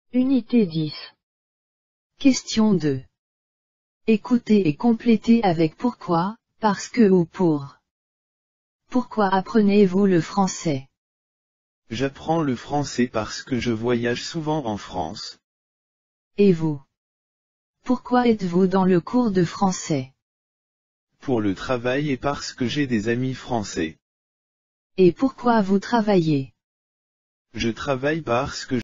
Unité 10. Question 2. Écoutez et complétez avec pourquoi, parce que ou pour. Pourquoi apprenez-vous le français? J'apprends le français parce que je voyage souvent en France. Et vous? Pourquoi êtes-vous dans le cours de français? Pour le travail et parce que j'ai des amis français. Et pourquoi vous travaillez? Je travaille parce que